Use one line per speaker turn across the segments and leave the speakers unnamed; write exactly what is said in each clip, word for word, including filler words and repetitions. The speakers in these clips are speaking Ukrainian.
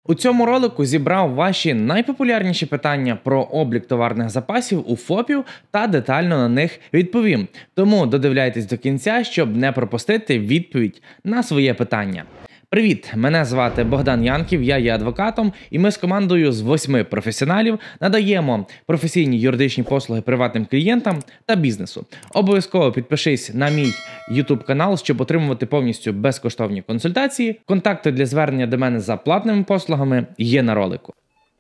У цьому ролику зібрав ваші найпопулярніші питання про облік товарних запасів у ФОПів та детально на них відповім. Тому додивляйтесь до кінця, щоб не пропустити відповідь на своє питання. Привіт! Мене звати Богдан Янків, я є адвокатом, і ми з командою з восьми професіоналів надаємо професійні юридичні послуги приватним клієнтам та бізнесу. Обов'язково підпишись на мій YouTube канал, щоб отримувати повністю безкоштовні консультації. Контакти для звернення до мене за платними послугами є на ролику.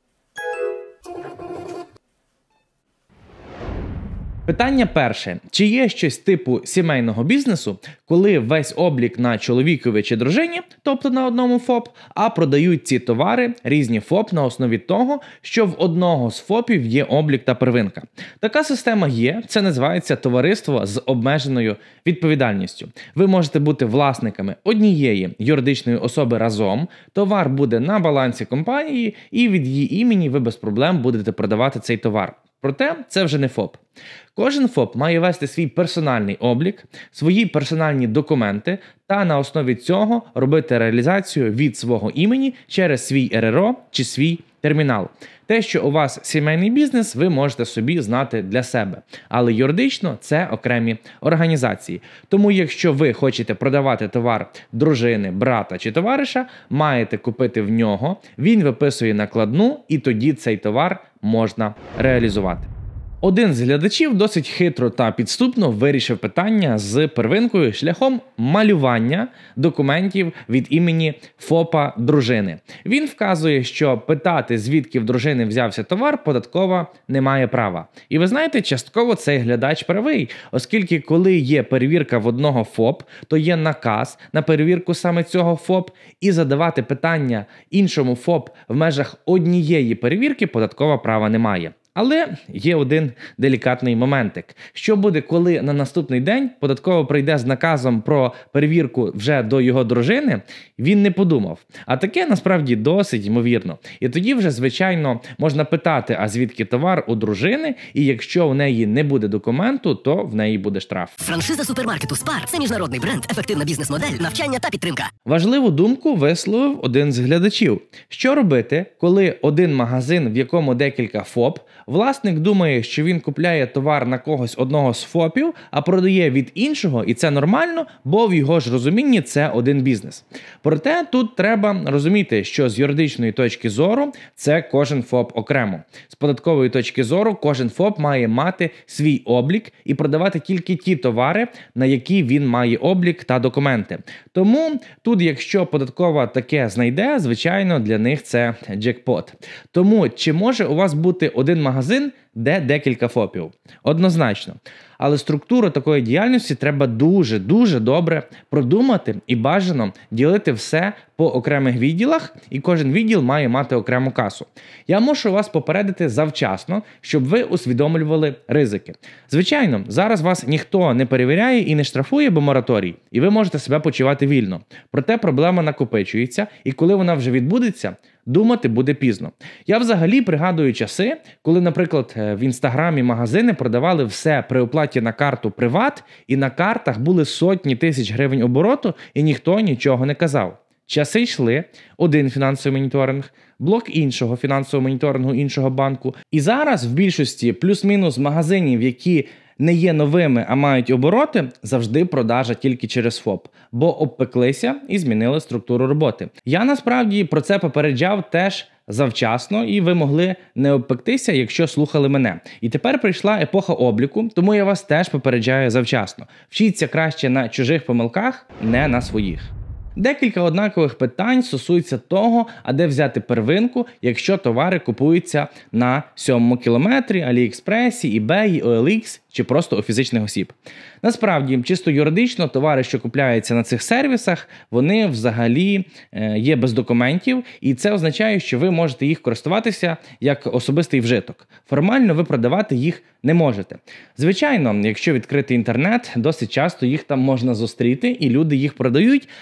Питання перше. Чи є щось типу сімейного бізнесу, коли весь облік на чоловікові чи дружині, тобто на одному ФОП, а продають ці товари різні ФОП на основі того, що в одного з ФОПів є облік та первинка? Така система є, це називається товариство з обмеженою відповідальністю. Ви можете бути власниками однієї юридичної особи разом, товар буде на балансі компанії і від її імені ви без проблем будете продавати цей товар. Проте це вже не ФОП. Кожен ФОП має вести свій персональний облік, свої персональні документи та на основі цього робити реалізацію від свого імені через свій ер ер о чи свій термінал. Те, що у вас сімейний бізнес, ви можете собі знати для себе. Але юридично це окремі організації. Тому якщо ви хочете продавати товар дружини, брата чи товариша, маєте купити в нього, він виписує накладну і тоді цей товар можна реалізувати. Один з глядачів досить хитро та підступно вирішив питання з первинкою шляхом малювання документів від імені ФОПа дружини. Він вказує, що питати, звідки в дружини взявся товар, податкова не має права. І ви знаєте, частково цей глядач правий, оскільки коли є перевірка в одного ФОП, то є наказ на перевірку саме цього ФОП, і задавати питання іншому ФОП в межах однієї перевірки податкова права не має. Але є один делікатний моментик. Що буде, коли на наступний день податкова прийде з наказом про перевірку вже до його дружини, він не подумав. А таке насправді досить ймовірно. І тоді вже, звичайно, можна питати, а звідки товар у дружини, і якщо у неї не буде документу, то в неї буде штраф.
Франшиза супермаркету Спар – це міжнародний бренд, ефективна бізнес-модель, навчання та підтримка.
Важливу думку висловив один з глядачів. Що робити, коли один магазин, в якому декілька ФОП, власник думає, що він купляє товар на когось одного з ФОПів, а продає від іншого, і це нормально, бо в його ж розумінні це один бізнес. Проте тут треба розуміти, що з юридичної точки зору це кожен ФОП окремо. З податкової точки зору кожен ФОП має мати свій облік і продавати тільки ті товари, на які він має облік та документи. Тому тут, якщо податкова таке знайде, звичайно, для них це джекпот. Тому чи може у вас бути один магазин, де декілька ФОПів? Однозначно. Але структуру такої діяльності треба дуже-дуже добре продумати і бажано ділити все по окремих відділах, і кожен відділ має мати окрему касу. Я мушу вас попередити завчасно, щоб ви усвідомлювали ризики. Звичайно, зараз вас ніхто не перевіряє і не штрафує, бо мораторій, і ви можете себе почувати вільно. Проте проблема накопичується, і коли вона вже відбудеться, думати буде пізно. Я взагалі пригадую часи, коли, наприклад, в інстаграмі магазини продавали все при оплаті на карту «Приват», і на картах були сотні тисяч гривень обороту, і ніхто нічого не казав. Часи йшли, один фінансовий моніторинг, блок іншого фінансового моніторингу іншого банку. І зараз в більшості плюс-мінус магазинів, які не є новими, а мають обороти, завжди продажа тільки через ФОП, бо обпеклися і змінили структуру роботи. Я насправді про це попереджав теж завчасно, і ви могли не обпектися, якщо слухали мене. І тепер прийшла епоха обліку, тому я вас теж попереджаю завчасно. Вчіться краще на чужих помилках, не на своїх. Декілька однакових питань стосуються того, а де взяти первинку, якщо товари купуються на сьомому кілометрі, Аліекспресі, eBay, о ел ікс чи просто у фізичних осіб. Насправді, чисто юридично, товари, що купляються на цих сервісах, вони взагалі е, є без документів, і це означає, що ви можете їх користуватися як особистий вжиток. Формально ви продавати їх не можете. Звичайно, якщо відкрити інтернет, досить часто їх там можна зустріти, і люди їх продають, але це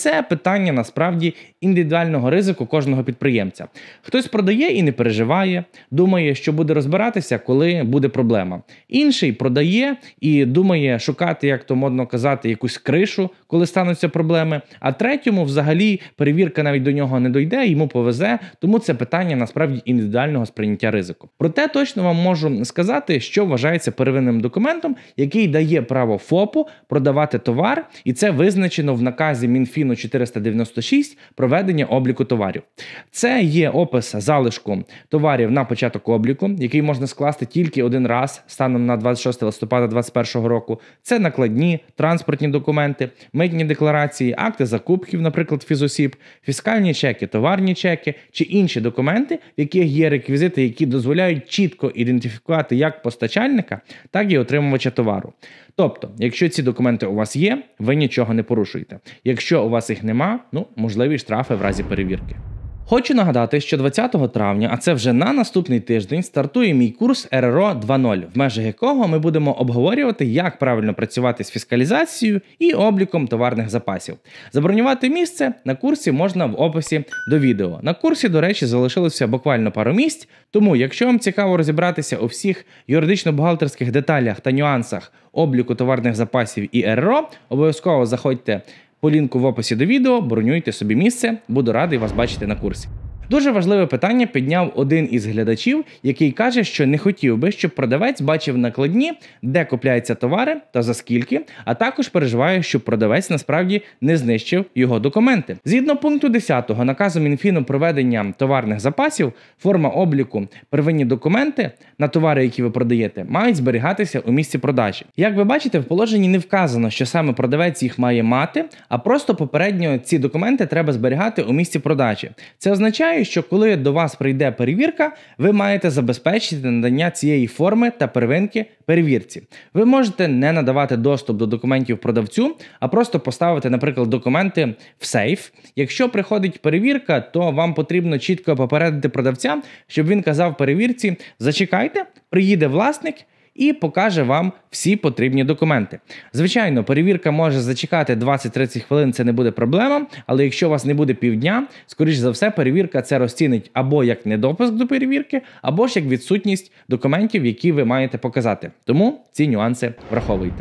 це питання насправді індивідуального ризику кожного підприємця. Хтось продає і не переживає, думає, що буде розбиратися, коли буде проблема. Інший продає і думає шукати, як то модно казати, якусь кришу, коли стануться проблеми, а третьому взагалі перевірка навіть до нього не дойде, йому повезе, тому це питання насправді індивідуального сприйняття ризику. Проте точно вам можу сказати, що вважається первинним документом, який дає право ФОПу продавати товар, і це визначено в наказі Мінфіну чотириста дев'яносто шість про ведення обліку товарів. Це є опис залишку товарів на початок обліку, який можна скласти тільки один раз станом на двадцять шостого листопада двадцять першого року. Це накладні, транспортні документи, митні декларації, акти закупків, наприклад, фізосіб, фіскальні чеки, товарні чеки чи інші документи, в яких є реквізити, які дозволяють чітко ідентифікувати як постачальника, так і отримувача товару. Тобто, якщо ці документи у вас є, ви нічого не порушуєте. Якщо у вас їх нема, ну, можливі штрафи в разі перевірки. Хочу нагадати, що двадцятого травня, а це вже на наступний тиждень, стартує мій курс ер ер о два нуль, в межах якого ми будемо обговорювати, як правильно працювати з фіскалізацією і обліком товарних запасів. Забронювати місце на курсі можна в описі до відео. На курсі, до речі, залишилося буквально пару місць, тому якщо вам цікаво розібратися у всіх юридично-бухгалтерських деталях та нюансах обліку товарних запасів і ер ер о, обов'язково заходьте по лінку в описі до відео, бронюйте собі місце, буду радий вас бачити на курсі. Дуже важливе питання підняв один із глядачів, який каже, що не хотів би, щоб продавець бачив накладні, де купляються товари та за скільки, а також переживає, щоб продавець насправді не знищив його документи. Згідно пункту десятого наказу Мінфіну про ведення товарних запасів, форма обліку, первинні документи на товари, які ви продаєте, мають зберігатися у місці продажі. Як ви бачите, в положенні не вказано, що саме продавець їх має мати, а просто попередньо ці документи треба зберігати у місці продажі. Це означає, що коли до вас прийде перевірка, ви маєте забезпечити надання цієї форми та первинки перевірці. Ви можете не надавати доступ до документів продавцю, а просто поставити, наприклад, документи в сейф. Якщо приходить перевірка, то вам потрібно чітко попередити продавця, щоб він казав перевірці: зачекайте, приїде власник і покаже вам всі потрібні документи. Звичайно, перевірка може зачекати двадцять-тридцять хвилин, це не буде проблема, але якщо у вас не буде півдня, скоріш за все, перевірка це розцінить або як недопуск до перевірки, або ж як відсутність документів, які ви маєте показати. Тому ці нюанси враховуйте.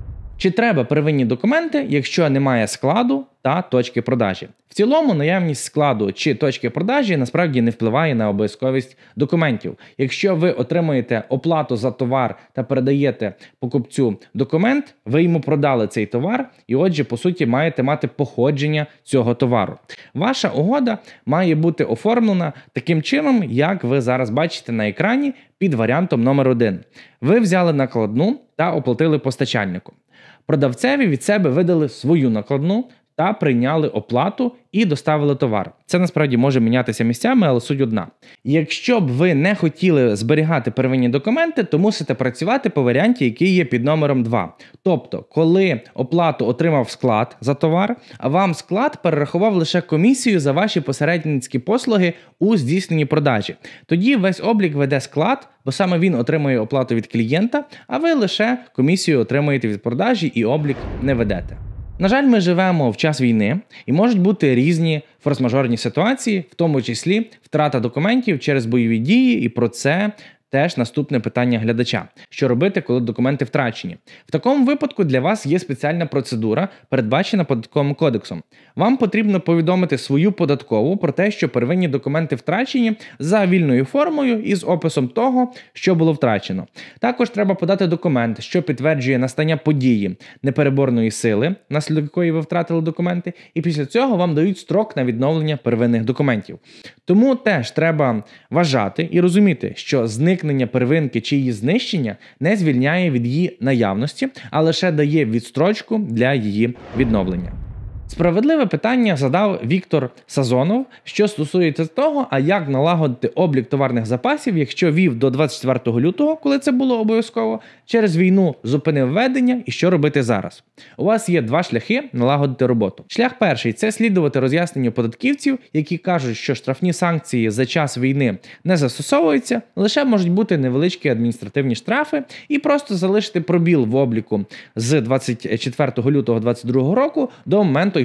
Чи треба первинні документи, якщо немає складу та точки продажі? В цілому, наявність складу чи точки продажі насправді не впливає на обов'язковість документів. Якщо ви отримуєте оплату за товар та передаєте покупцю документ, ви йому продали цей товар і, отже, по суті, маєте мати походження цього товару. Ваша угода має бути оформлена таким чином, як ви зараз бачите на екрані під варіантом номер один. Ви взяли накладну та оплатили постачальнику. Продавцеві від себе видали свою накладну та прийняли оплату і доставили товар. Це насправді може мінятися місцями, але суть одна. Якщо б ви не хотіли зберігати первинні документи, то мусите працювати по варіанті, який є під номером два. Тобто, коли оплату отримав склад за товар, а вам склад перерахував лише комісію за ваші посередницькі послуги у здійсненні продажі. Тоді весь облік веде склад, бо саме він отримує оплату від клієнта, а ви лише комісію отримуєте від продажі і облік не ведете. На жаль, ми живемо в час війни і можуть бути різні форс-мажорні ситуації, в тому числі втрата документів через бойові дії, і про це теж наступне питання глядача. Що робити, коли документи втрачені? В такому випадку для вас є спеціальна процедура, передбачена Податковим кодексом. Вам потрібно повідомити свою податкову про те, що первинні документи втрачені за вільною формою із описом того, що було втрачено. Також треба подати документ, що підтверджує настання події непереборної сили, внаслідок якої ви втратили документи, і після цього вам дають строк на відновлення первинних документів. Тому теж треба вважати і розуміти, що зникнення первинки чи її знищення не звільняє від її наявності, а лише дає відстрочку для її відновлення. Справедливе питання задав Віктор Сазонов, що стосується того, а як налагодити облік товарних запасів, якщо вів до двадцять четвертого лютого, коли це було обов'язково, через війну зупинив ведення і що робити зараз. У вас є два шляхи налагодити роботу. Шлях перший – це слідувати роз'ясненню податківців, які кажуть, що штрафні санкції за час війни не застосовуються, лише можуть бути невеличкі адміністративні штрафи, і просто залишити пробіл в обліку з двадцять четвертого лютого двадцять другого року до моменту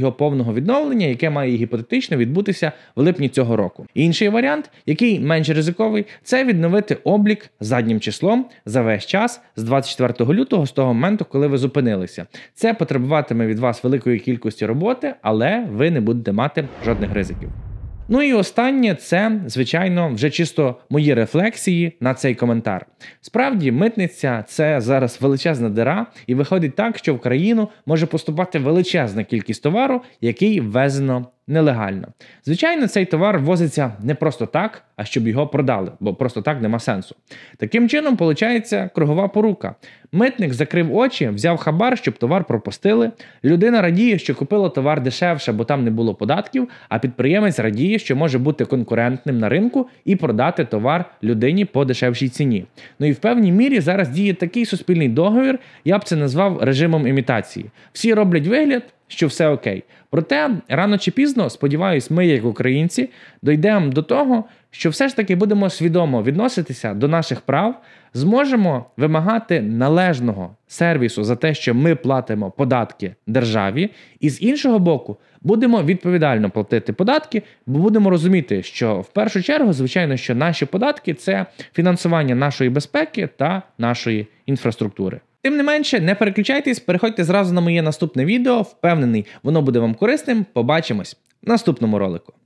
його повного відновлення, яке має гіпотетично відбутися в липні цього року. Інший варіант, який менш ризиковий, це відновити облік заднім числом за весь час з двадцять четвертого лютого, з того моменту, коли ви зупинилися. Це потребуватиме від вас великої кількості роботи, але ви не будете мати жодних ризиків. Ну і останнє – це, звичайно, вже чисто мої рефлексії на цей коментар. Справді, митниця – це зараз величезна діра, і виходить так, що в країну може поступати величезна кількість товару, який ввезено нелегально. Звичайно, цей товар ввозиться не просто так, а щоб його продали, бо просто так нема сенсу. Таким чином, виходить кругова порука. Митник закрив очі, взяв хабар, щоб товар пропустили. Людина радіє, що купила товар дешевше, бо там не було податків, а підприємець радіє, що може бути конкурентним на ринку і продати товар людині по дешевшій ціні. Ну і в певній мірі зараз діє такий суспільний договір, я б це назвав режимом імітації. Всі роблять вигляд, що все окей. Проте, рано чи пізно, сподіваюсь, ми, як українці, дійдемо до того, що все ж таки будемо свідомо відноситися до наших прав, зможемо вимагати належного сервісу за те, що ми платимо податки державі, і з іншого боку, будемо відповідально платити податки, бо будемо розуміти, що в першу чергу, звичайно, що наші податки – це фінансування нашої безпеки та нашої інфраструктури. Тим не менше, не переключайтесь, переходьте зразу на моє наступне відео, впевнений, воно буде вам корисним. Побачимось в наступному ролику.